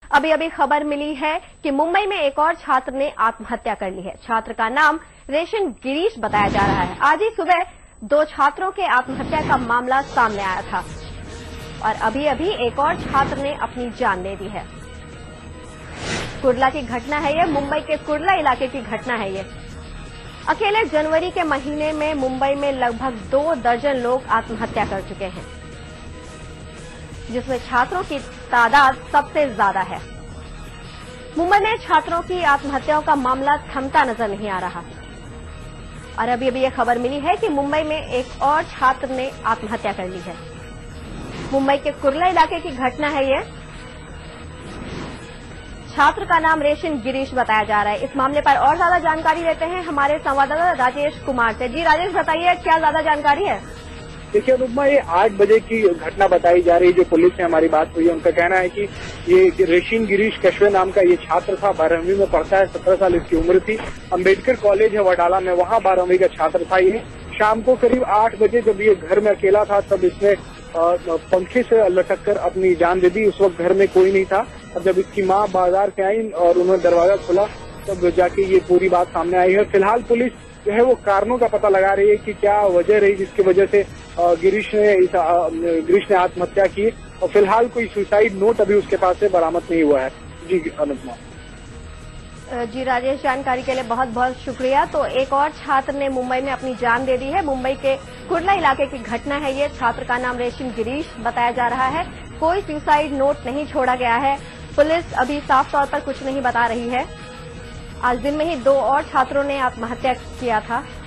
अभी अभी खबर मिली है कि मुंबई में एक और छात्र ने आत्महत्या कर ली है। छात्र का नाम रेशन गिरीश बताया जा रहा है। आज ही सुबह 2 छात्रों के आत्महत्या का मामला सामने आया था और अभी अभी एक और छात्र ने अपनी जान दे दी है। कुर्ला की घटना है ये, मुंबई के कुर्ला इलाके की घटना है ये। अकेले जनवरी के महीने में मुंबई में लगभग 2 दर्जन लोग आत्महत्या कर चुके हैं, जिसमें छात्रों की तादाद सबसे ज्यादा है। मुंबई में छात्रों की आत्महत्याओं का मामला थमता नजर नहीं आ रहा और अभी अभी यह खबर मिली है कि मुंबई में एक और छात्र ने आत्महत्या कर ली है। मुंबई के कुर्ला इलाके की घटना है ये। छात्र का नाम रेशन गिरीश बताया जा रहा है। इस मामले पर और ज्यादा जानकारी लेते हैं हमारे संवाददाता राजेश कुमार से। जी राजेश, बताइए क्या ज्यादा जानकारी है? देखिए अनुपमा, ये 8 बजे की घटना बताई जा रही है। जो पुलिस से हमारी बात हुई है, उनका कहना है कि ये रेशिन गिरीश कश्वे नाम का ये छात्र था, 12वीं में पढ़ता है, 17 साल इसकी उम्र थी। अम्बेडकर कॉलेज है वडाला में, वहाँ 12वीं का छात्र था। ये शाम को करीब 8 बजे जब ये घर में अकेला था, तब इसने पंखे से लटक कर अपनी जान दे दी। उस वक्त घर में कोई नहीं था और जब इसकी माँ बाजार से आई और उन्होंने दरवाजा खोला, तब जाके ये पूरी बात सामने आई है। फिलहाल पुलिस जो है वो कारणों का पता लगा रही है कि क्या वजह रही जिसकी वजह से गिरीश ने आत्महत्या की, और फिलहाल कोई सुसाइड नोट अभी उसके पास से बरामद नहीं हुआ है। जी अनुपमा। जी राजेश, जानकारी के लिए बहुत बहुत शुक्रिया। तो एक और छात्र ने मुंबई में अपनी जान दे दी है। मुंबई के कुर्ला इलाके की घटना है ये। छात्र का नाम रेशिन गिरीश बताया जा रहा है। कोई सुसाइड नोट नहीं छोड़ा गया है। पुलिस अभी साफ तौर पर कुछ नहीं बता रही है। आज दिन में ही 2 और छात्रों ने आत्महत्या किया था।